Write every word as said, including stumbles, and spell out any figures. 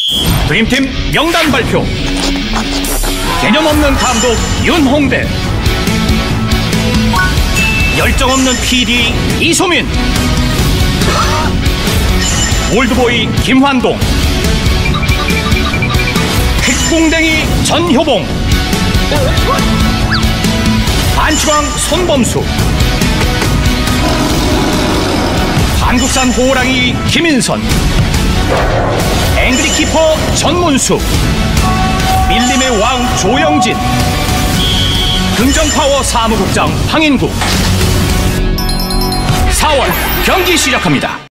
드림팀 명단 발표. 개념 없는 감독 윤홍대, 열정 없는 피디 이소민, 올드보이 김환동, 핵공댕이 전효봉, 반치광 손범수, 한국산 호랑이 김인선, 앵그리 키퍼 전문수, 밀림의 왕 조영진, 긍정파워 사무국장 황인국. 사월 경기 시작합니다.